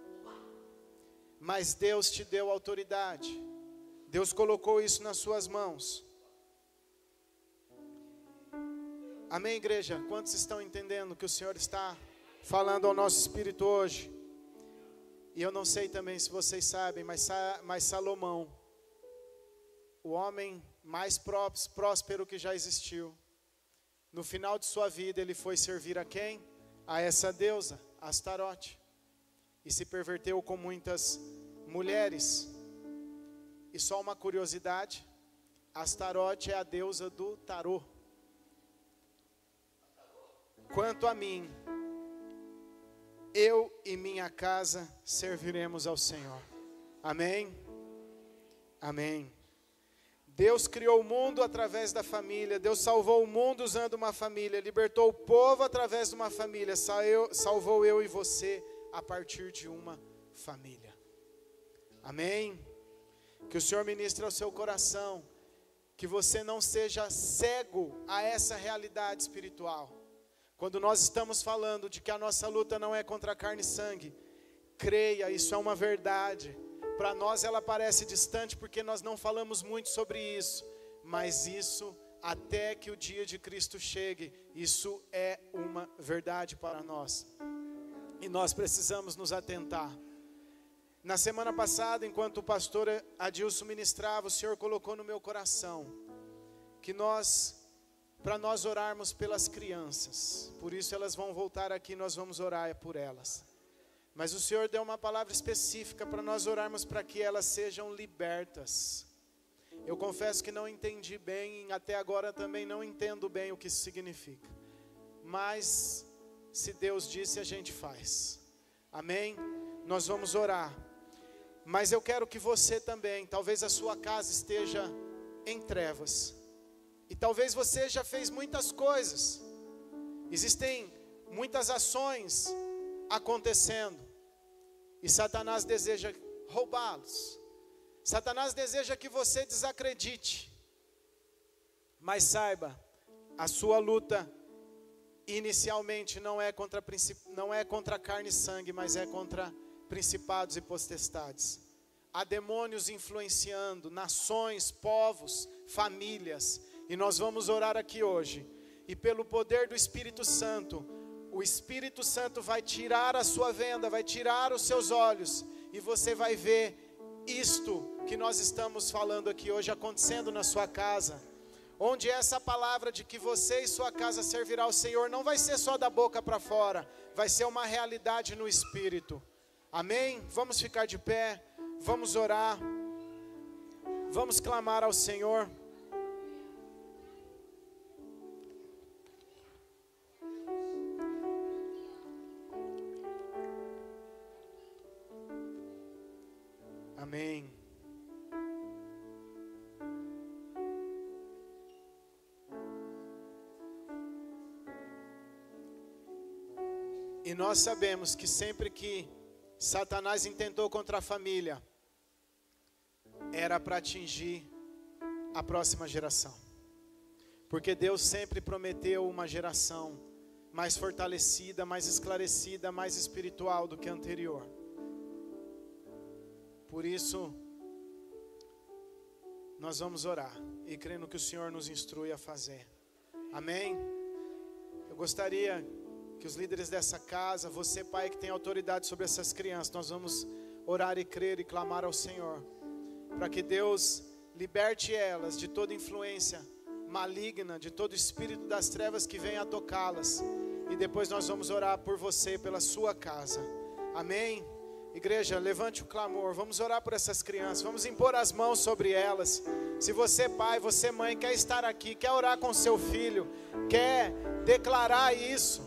Mas Deus te deu autoridade, Deus colocou isso nas suas mãos. Amém, igreja? Quantos estão entendendo o que o Senhor está falando ao nosso espírito hoje? E eu não sei também se vocês sabem, mas, mas Salomão, o homem mais próspero que já existiu, no final de sua vida ele foi servir a quem? A essa deusa, Astarote, e se perverteu com muitas mulheres. E só uma curiosidade, Astarote é a deusa do tarô. Quanto a mim, eu e minha casa serviremos ao Senhor. Amém? Amém. Deus criou o mundo através da família. Deus salvou o mundo usando uma família. Libertou o povo através de uma família. Salvou eu e você a partir de uma família. Amém? Que o Senhor ministre ao seu coração, que você não seja cego a essa realidade espiritual. Quando nós estamos falando de que a nossa luta não é contra carne e sangue, creia, isso é uma verdade. Para nós ela parece distante porque nós não falamos muito sobre isso, mas isso, até que o dia de Cristo chegue, isso é uma verdade para nós. E nós precisamos nos atentar. Na semana passada, enquanto o pastor Adilson ministrava, o Senhor colocou no meu coração que nós, para nós orarmos pelas crianças, por isso elas vão voltar aqui, nós vamos orar por elas. Mas o Senhor deu uma palavra específica para nós orarmos para que elas sejam libertas. Eu confesso que não entendi bem, até agora também não entendo bem o que isso significa. Mas, se Deus disse, a gente faz. Amém? Nós vamos orar. Mas eu quero que você também, talvez a sua casa esteja em trevas. E talvez você já fez muitas coisas. Existem muitas ações acontecendo. E Satanás deseja roubá-los. Satanás deseja que você desacredite. Mas saiba, a sua luta inicialmente não é contra, não é contra carne e sangue, mas é contra principados e potestades. Há demônios influenciando nações, povos, famílias. E nós vamos orar aqui hoje. E pelo poder do Espírito Santo, o Espírito Santo vai tirar a sua venda, vai tirar os seus olhos. E você vai ver isto que nós estamos falando aqui hoje acontecendo na sua casa. Onde essa palavra de que você e sua casa servirá ao Senhor não vai ser só da boca para fora, vai ser uma realidade no Espírito. Amém? Vamos ficar de pé, vamos orar, vamos clamar ao Senhor. Amém. E nós sabemos que sempre que Satanás intentou contra a família, era para atingir a próxima geração. Porque Deus sempre prometeu uma geração mais fortalecida, mais esclarecida, mais espiritual do que a anterior. Por isso, nós vamos orar e crendo que o Senhor nos instrui a fazer. Amém? Eu gostaria que os líderes dessa casa, você pai que tem autoridade sobre essas crianças, nós vamos orar e crer e clamar ao Senhor, para que Deus liberte elas de toda influência maligna, de todo espírito das trevas que venha a tocá-las. E depois nós vamos orar por você, pela sua casa. Amém? Igreja, levante o clamor, vamos orar por essas crianças, vamos impor as mãos sobre elas. Se você pai, você mãe, quer estar aqui, quer orar com seu filho, quer declarar isso.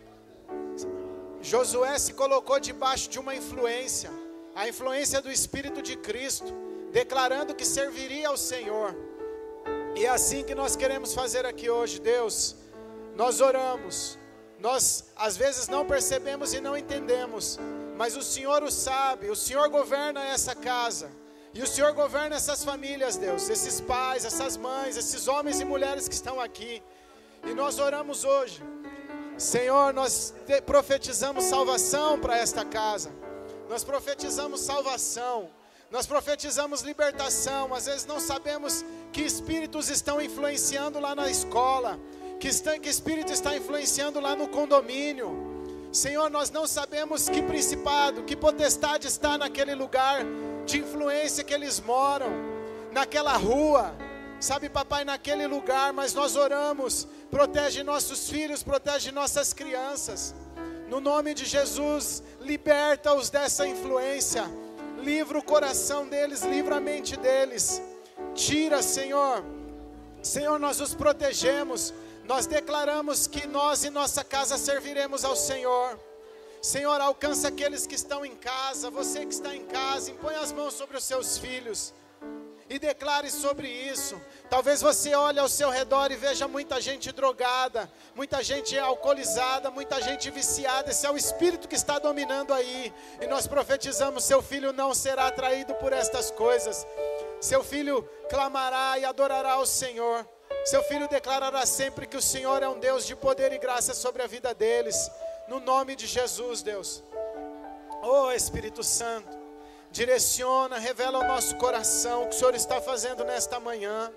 Josué se colocou debaixo de uma influência, a influência do Espírito de Cristo, declarando que serviria ao Senhor. E é assim que nós queremos fazer aqui hoje, Deus. Nós oramos Nós às vezes não percebemos e não entendemos, mas o Senhor o sabe, o Senhor governa essa casa, e o Senhor governa essas famílias, Deus, esses pais, essas mães, esses homens e mulheres que estão aqui, e nós oramos hoje, Senhor, nós profetizamos salvação para esta casa, nós profetizamos salvação, nós profetizamos libertação. Às vezes não sabemos que espíritos estão influenciando lá na escola, que, está, que espírito está influenciando lá no condomínio. Senhor, nós não sabemos que principado, que potestade está naquele lugar de influência que eles moram, naquela rua, sabe, papai, naquele lugar, mas nós oramos, protege nossos filhos, protege nossas crianças, no nome de Jesus, liberta-os dessa influência, livra o coração deles, livra a mente deles, tira, Senhor, Senhor, nós os protegemos, nós declaramos que nós e nossa casa serviremos ao Senhor. Senhor, alcança aqueles que estão em casa, você que está em casa, impõe as mãos sobre os seus filhos e declare sobre isso. Talvez você olhe ao seu redor e veja muita gente drogada, muita gente alcoolizada, muita gente viciada. Esse é o espírito que está dominando aí, e nós profetizamos: seu filho não será atraído por estas coisas, seu filho clamará e adorará ao Senhor, seu filho declarará sempre que o Senhor é um Deus de poder e graça sobre a vida deles, no nome de Jesus, Deus. Oh Espírito Santo, direciona, revela ao nosso coração o que o Senhor está fazendo nesta manhã.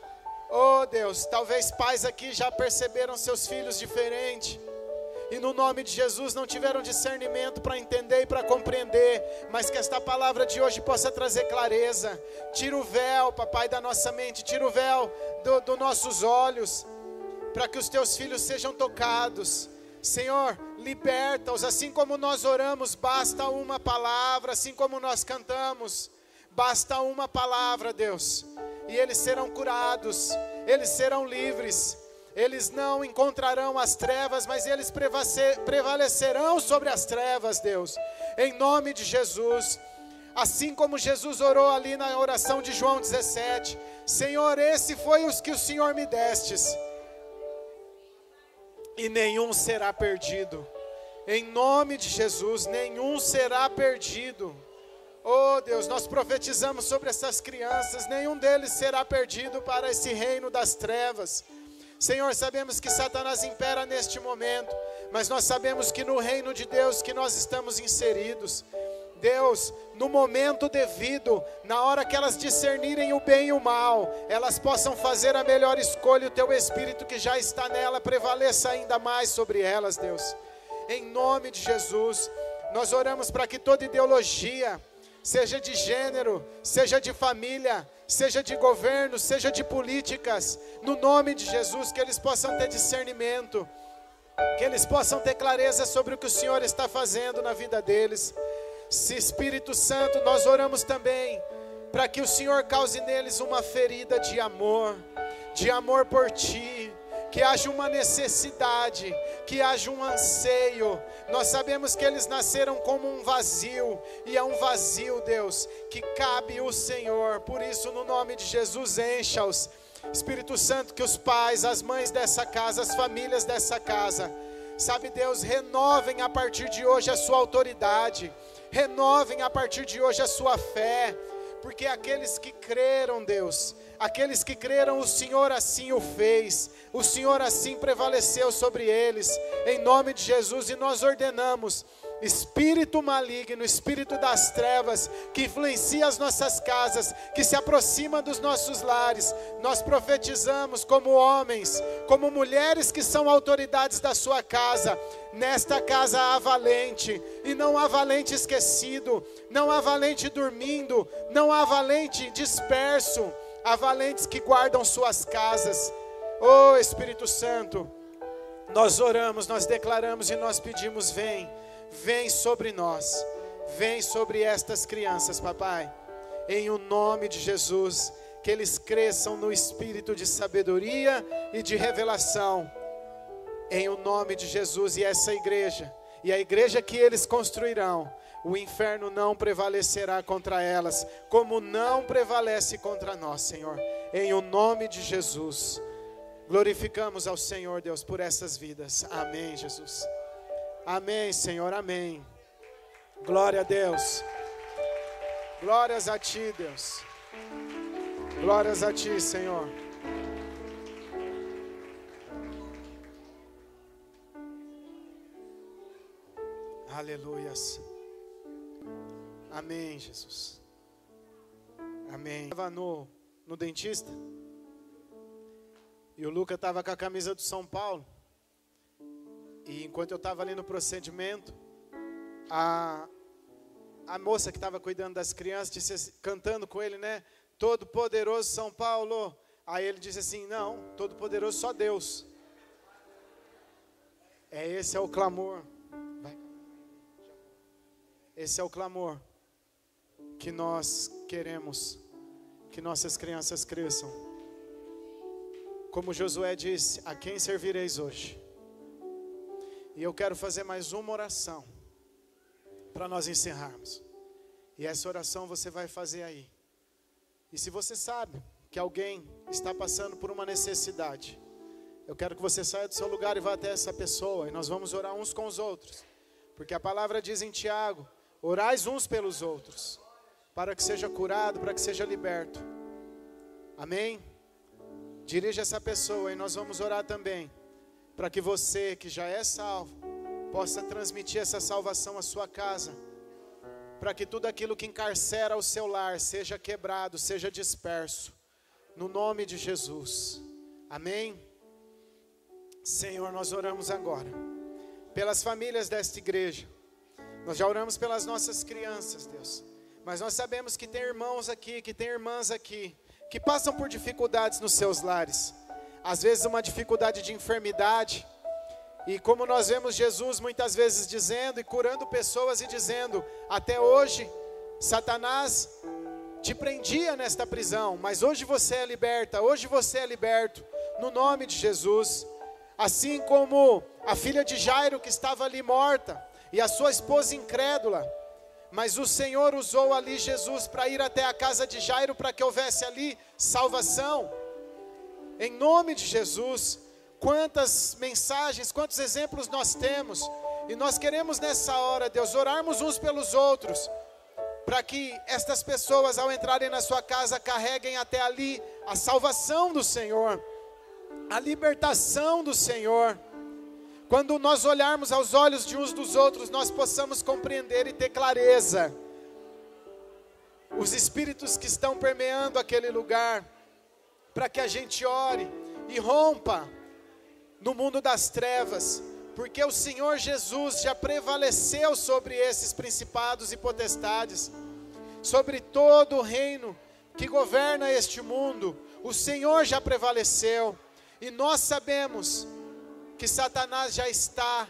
Oh Deus, talvez pais aqui já perceberam seus filhos diferente, e no nome de Jesus não tiveram discernimento para entender e para compreender, mas que esta palavra de hoje possa trazer clareza. Tira o véu, papai, da nossa mente, tira o véu dos do nossos olhos, para que os teus filhos sejam tocados. Senhor, liberta-os, assim como nós oramos, basta uma palavra, assim como nós cantamos, basta uma palavra, Deus, e eles serão curados, eles serão livres, eles não encontrarão as trevas, mas eles prevalecerão sobre as trevas, Deus, em nome de Jesus. Assim como Jesus orou ali na oração de João dezessete, Senhor, esse foi os que o Senhor me destes, e nenhum será perdido, em nome de Jesus, nenhum será perdido. Oh Deus, nós profetizamos sobre essas crianças, nenhum deles será perdido para esse reino das trevas. Senhor, sabemos que Satanás impera neste momento, mas nós sabemos que no reino de Deus que nós estamos inseridos, Deus, no momento devido, na hora que elas discernirem o bem e o mal, elas possam fazer a melhor escolha, o teu Espírito que já está nela prevaleça ainda mais sobre elas, Deus. Em nome de Jesus, nós oramos para que toda ideologia, seja de gênero, seja de família, seja de governo, seja de políticas, no nome de Jesus, que eles possam ter discernimento, que eles possam ter clareza sobre o que o Senhor está fazendo na vida deles. Se Espírito Santo, nós oramos também para que o Senhor cause neles uma ferida de amor, de amor por Ti, que haja uma necessidade, que haja um anseio. Nós sabemos que eles nasceram como um vazio, e é um vazio, Deus, que cabe o Senhor. Por isso, no nome de Jesus, encha-os. Espírito Santo, que os pais, as mães dessa casa, as famílias dessa casa, sabe, Deus, renovem a partir de hoje a sua autoridade, renovem a partir de hoje a sua fé, porque aqueles que creram, Deus, aqueles que creram, o Senhor assim o fez, o Senhor assim prevaleceu sobre eles, em nome de Jesus. E nós ordenamos, espírito maligno, espírito das trevas, que influencia as nossas casas, que se aproxima dos nossos lares, nós profetizamos como homens, como mulheres que são autoridades da sua casa. Nesta casa há valente, e não há valente esquecido, não há valente dormindo, não há valente disperso, há valentes que guardam suas casas. Oh Espírito Santo, nós oramos, nós declaramos e nós pedimos: vem, vem sobre nós, vem sobre estas crianças, papai, em o nome de Jesus, que eles cresçam no espírito de sabedoria e de revelação, em o nome de Jesus. E essa igreja, e a igreja que eles construirão, o inferno não prevalecerá contra elas, como não prevalece contra nós, Senhor, em o nome de Jesus. Glorificamos ao Senhor, Deus, por essas vidas. Amém, Jesus. Amém, Senhor, amém. Glória a Deus. Glórias a Ti, Deus. Glórias a Ti, Senhor. Aleluias. Amém, Jesus. Amém. Eu estava no, no dentista e o Luca estava com a camisa do São Paulo. E enquanto eu estava ali no procedimento, a, a moça que estava cuidando das crianças, disse assim, cantando com ele, né? Todo poderoso São Paulo. Aí ele disse assim, não, todo poderoso só Deus. É, esse é o clamor. Vai. Esse é o clamor que nós queremos, que nossas crianças cresçam. Como Josué disse, a quem servireis hoje? E eu quero fazer mais uma oração para nós encerrarmos. E essa oração você vai fazer aí. E se você sabe que alguém está passando por uma necessidade, eu quero que você saia do seu lugar e vá até essa pessoa. E nós vamos orar uns com os outros. Porque a palavra diz em Tiago, orais uns pelos outros, para que seja curado, para que seja liberto. Amém? Dirija essa pessoa e nós vamos orar também, para que você que já é salvo, possa transmitir essa salvação à sua casa, para que tudo aquilo que encarcera o seu lar seja quebrado, seja disperso, no nome de Jesus. Amém? Senhor, nós oramos agora, pelas famílias desta igreja, nós já oramos pelas nossas crianças, Deus, mas nós sabemos que tem irmãos aqui, que tem irmãs aqui, que passam por dificuldades nos seus lares, às vezes uma dificuldade de enfermidade, e como nós vemos Jesus muitas vezes dizendo e curando pessoas e dizendo, até hoje Satanás te prendia nesta prisão, mas hoje você é liberta, hoje você é liberto, no nome de Jesus. Assim como a filha de Jairo que estava ali morta, e a sua esposa incrédula, mas o Senhor usou ali Jesus para ir até a casa de Jairo, para que houvesse ali salvação, em nome de Jesus. Quantas mensagens, quantos exemplos nós temos, e nós queremos nessa hora, Deus, orarmos uns pelos outros, para que estas pessoas ao entrarem na sua casa, carreguem até ali a salvação do Senhor, a libertação do Senhor. Quando nós olharmos aos olhos de uns dos outros, nós possamos compreender e ter clareza os espíritos que estão permeando aquele lugar, para que a gente ore e rompa no mundo das trevas, porque o Senhor Jesus já prevaleceu sobre esses principados e potestades, sobre todo o reino que governa este mundo. O Senhor já prevaleceu, e nós sabemos que Satanás já está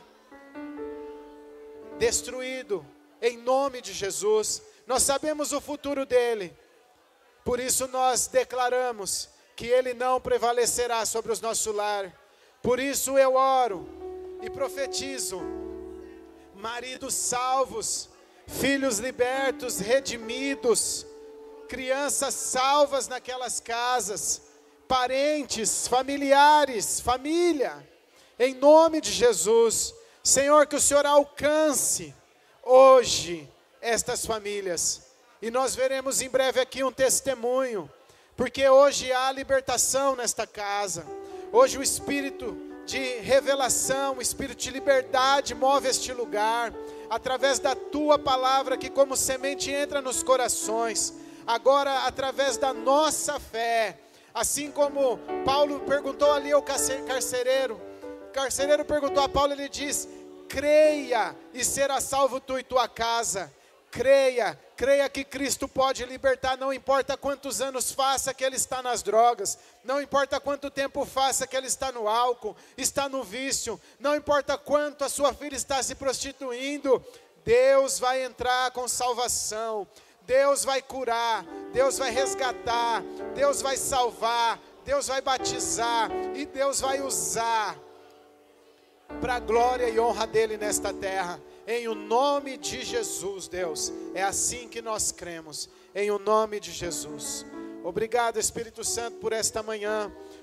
destruído, em nome de Jesus. Nós sabemos o futuro dele, por isso nós declaramos que ele não prevalecerá sobre os nossos lares. Por isso eu oro e profetizo, maridos salvos, filhos libertos, redimidos, crianças salvas naquelas casas, parentes, familiares, família, em nome de Jesus. Senhor, que o Senhor alcance hoje estas famílias, e nós veremos em breve aqui um testemunho, porque hoje há libertação nesta casa. Hoje o Espírito de revelação, o Espírito de liberdade move este lugar, através da Tua palavra que como semente entra nos corações, agora através da nossa fé, assim como Paulo perguntou ali ao carcereiro, o carcereiro perguntou a Paulo, ele diz, creia e será salvo tu e tua casa. Creia, creia que Cristo pode libertar, não importa quantos anos faça que ele está nas drogas, não importa quanto tempo faça que ele está no álcool, está no vício, não importa quanto a sua filha está se prostituindo, Deus vai entrar com salvação, Deus vai curar, Deus vai resgatar, Deus vai salvar, Deus vai batizar, e Deus vai usar para a glória e honra dele nesta terra. Em o nome de Jesus, Deus, é assim que nós cremos, em o nome de Jesus. Obrigado, Espírito Santo, por esta manhã,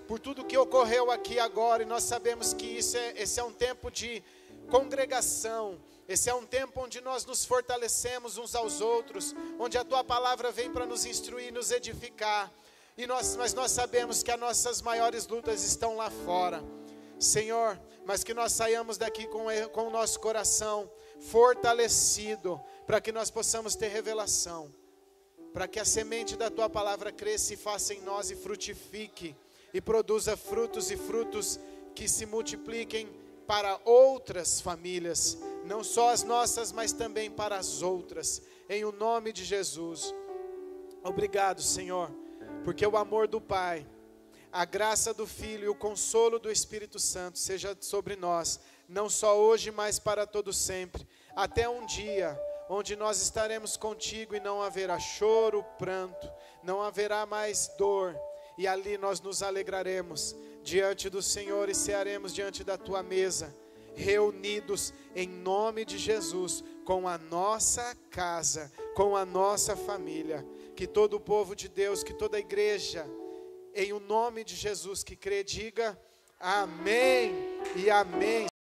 por tudo que ocorreu aqui agora, e nós sabemos que isso é, esse é um tempo de congregação, esse é um tempo onde nós nos fortalecemos uns aos outros, onde a Tua palavra vem para nos instruir, nos edificar, e nós, mas nós sabemos que as nossas maiores lutas estão lá fora, Senhor, mas que nós saiamos daqui com, com o nosso coração fortalecido, para que nós possamos ter revelação, para que a semente da Tua palavra cresça e faça em nós e frutifique, e produza frutos e frutos que se multipliquem para outras famílias, não só as nossas, mas também para as outras, em o nome de Jesus. Obrigado, Senhor, porque o amor do Pai, a graça do Filho e o consolo do Espírito Santo seja sobre nós, não só hoje, mas para todo sempre, até um dia onde nós estaremos contigo e não haverá choro, pranto, não haverá mais dor, e ali nós nos alegraremos diante do Senhor e cearemos diante da Tua mesa, reunidos em nome de Jesus, com a nossa casa, com a nossa família. Que todo o povo de Deus, que toda a igreja, em o nome de Jesus que crê, diga amém e amém.